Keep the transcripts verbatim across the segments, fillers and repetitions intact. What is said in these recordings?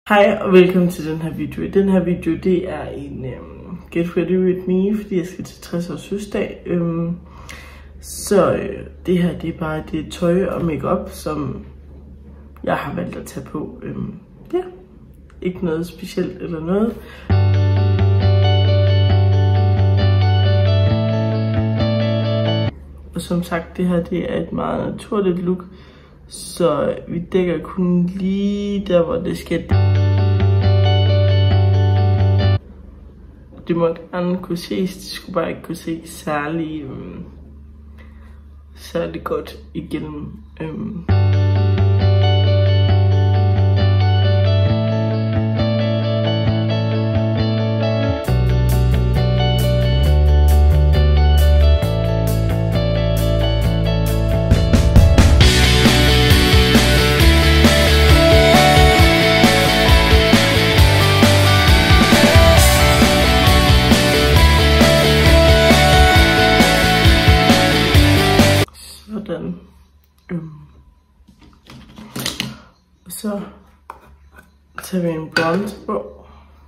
Hej og velkommen til den her video. Den her video det er en um, Get Ready With Me, fordi jeg skal til tres års fødselsdag. Um, så uh, det her det er bare det tøj og makeup, som jeg har valgt at tage på. Um, ja, ikke noget specielt eller noget. Og som sagt, det her det er et meget naturligt look, så vi dækker kun lige der, hvor det skal. Det må gerne kunne ses, det skulle bare ikke kunne se særlig, øhm, særlig godt igennem. Øhm. Sådan. Øhm. Og så tager vi en bronze på.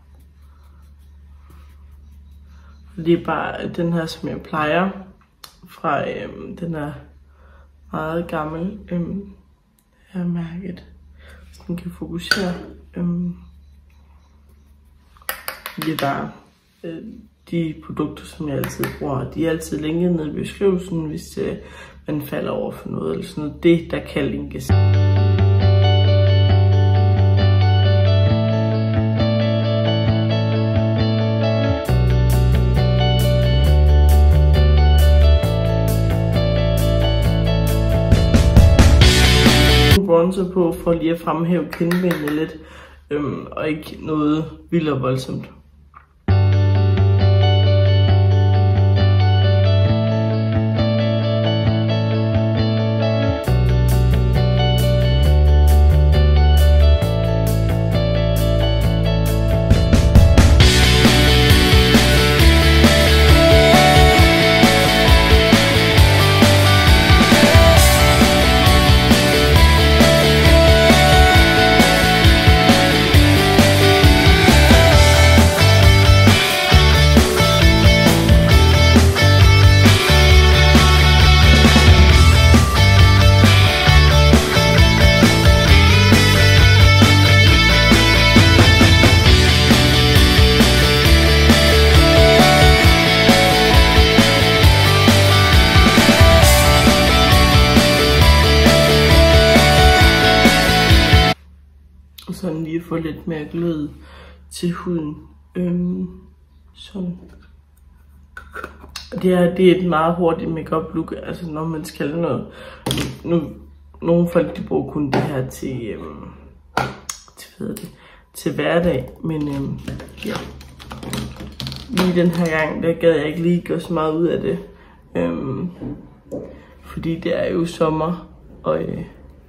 Det er bare den her, som jeg plejer. Fra øhm, den er meget gammel. Øhm, her mærket. Så den kan fokusere. Øhm. Det er bare øh, de produkter, som jeg altid bruger. De er altid linket nede i beskrivelsen, hvis øh, man falder over for noget eller sådan noget. Det, der kan linkes. Bronzer på for lige at fremhæve kindbenene lidt, øhm, og ikke noget vildt og voldsomt. Sådan lige at få lidt mere glød til huden. Øhm, sådan. Det er, det er et meget hurtigt makeup look, altså når man skal noget. Nu, nogle folk de bruger kun det her til, øhm, til, hvad det, til hverdag, men øhm, ja. Lige den her gang, der gad jeg ikke lige gøre så meget ud af det. Øhm, fordi det er jo sommer, og øh,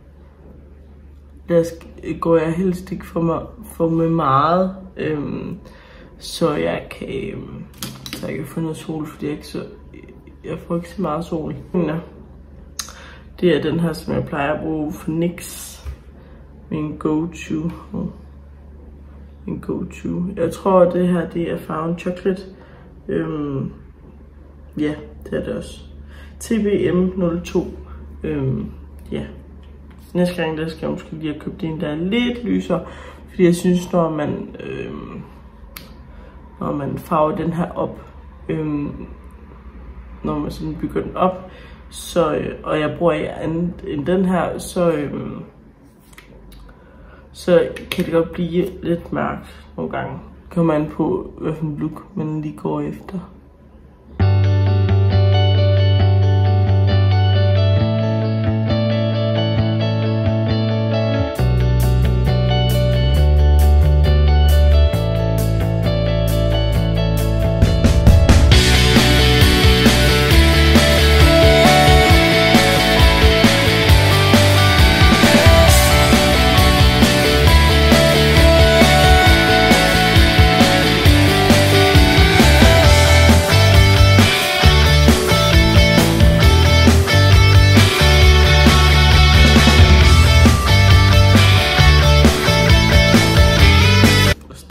der går jeg helst ikke for, mig, for med meget, øhm, så jeg kan, øhm, så jeg kan få noget sol, fordi jeg, ikke så, jeg får ikke så meget sol. Ja. Det er den her, som jeg plejer at bruge for N Y X. Min go-to. Min go-to. Jeg tror, at det her det er farven chocolate. Øhm, ja, det er det også. T B M nul to. Øhm, ja. Næste gang, der skal jeg måske lige have købt en, der er lidt lysere. Fordi jeg synes, når man, øh, når man farver den her op, øh, når man sådan bygger den op, så, øh, og jeg bruger ikke andet end den her, så, øh, så kan det godt blive lidt mørkt nogle gange. Kommer an på, hvilken look man lige går efter.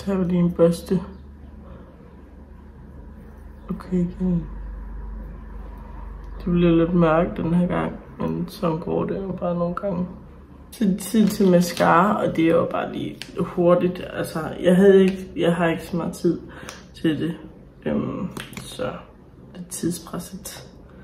tager vi lige en børste. Okay, igen. Det bliver lidt mørkt den her gang, men sådan går det jo bare nogle gange. Så det er tid til mascara, og det er jo bare lige hurtigt. Altså, jeg, havde ikke, jeg har ikke så meget tid til det, øhm, så det er tidspresset.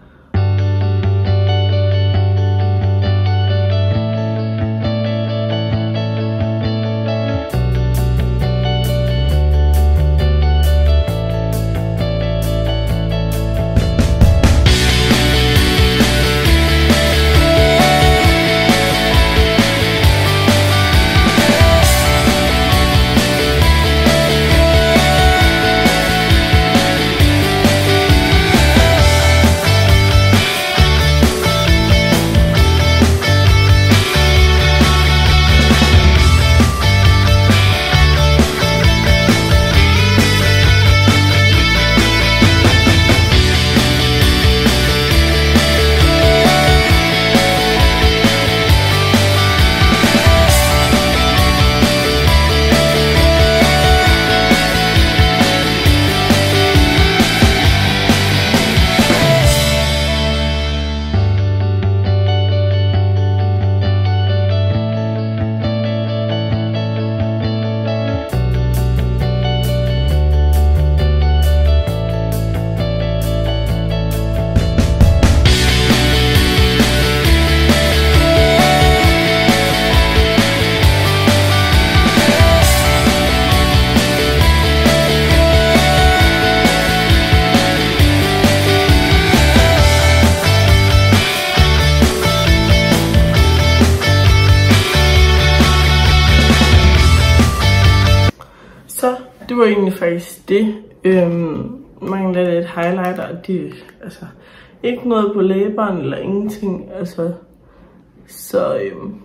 Det var egentlig faktisk det. Øhm, mangler lidt highlighter, og det altså ikke noget på læberen eller ingenting. Altså, så øhm,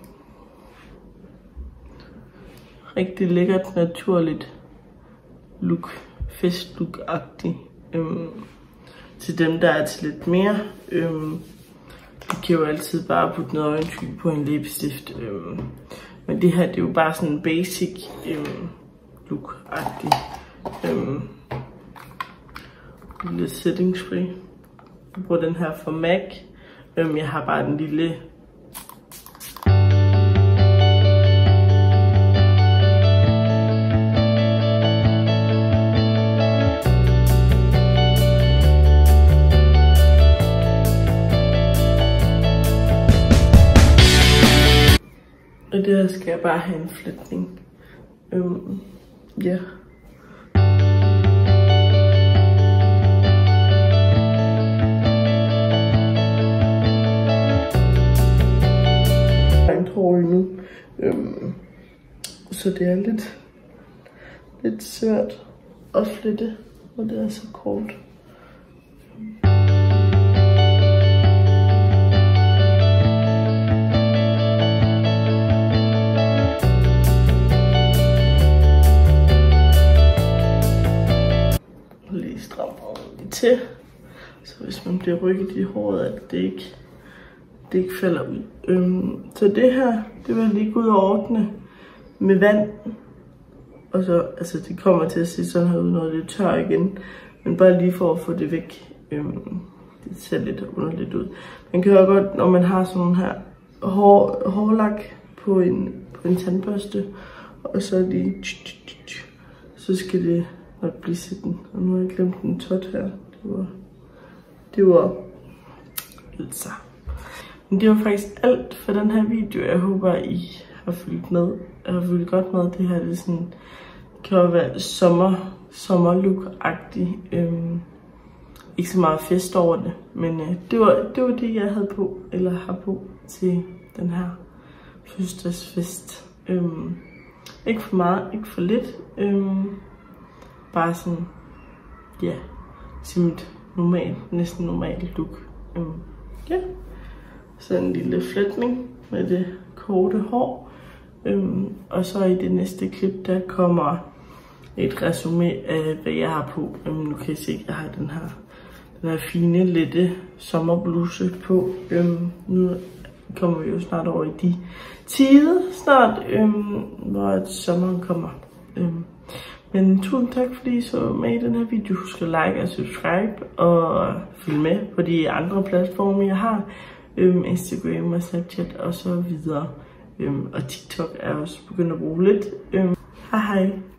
rigtig lækkert, naturligt look, festlook-agtigt. Øhm, til dem, der er til lidt mere. Øhm, vi kan jo altid bare putte noget øjenskyld på en læbestift. Øhm, men det her, det er jo bare sådan en basic øhm, look-agtig. Øhm, lille setting spray. Jeg bruger den her fra MAC. Øhm, jeg har bare den lille og det her skal jeg bare have en flætning. Øhm, ja. Nu. Øhm, så det er lidt, lidt svært at flette, og det er så kort. Lige stramme ordentligt til, så hvis man bliver rykket i håret, at det ikke det ikke falder ud. Øhm, så det her, det vil jeg lige gå ud og ordne med vand. Og så, altså det kommer til at se sådan her ud, når det er tør igen. Men bare lige for at få det væk. Øhm, det ser lidt underligt ud. Man kan jo godt, når man har sådan her hår, hårlak på en, på en tandbørste. Og så lige, så skal det nok blive sitten. Og nu har jeg glemt den tot her. Det var, det var lidt så. Men det var faktisk alt for den her video. Jeg håber, I har fulgt med. Jeg har fulgt godt med. Det her det er sådan, kan jo være sommer, sommerlook-agtigt. Øhm, ikke så meget fest over det. Men øh, det, var, det var det, jeg havde på, eller har på til den her fødselsdagsfest. Øhm, ikke for meget, ikke for lidt. Øhm, bare sådan, ja, til mit normal, næsten normalt look. Øhm, ja. Så en lille flætning med det korte hår. Øhm, og så i det næste klip, der kommer et resume af, hvad jeg har på. Øhm, nu kan I se, at jeg har den her, den her fine, lette sommerbluse på. Øhm, nu kommer vi jo snart over i de tider, snart, øhm, hvor sommeren kommer. Øhm, Men tusind tak, fordi I så med i den her video. Husk at like og subscribe og følg med på de andre platforme, jeg har. Øhm, Instagram og Snapchat og så videre. Øhm, og TikTok er også begyndt at bruge lidt. Øhm, hej hej.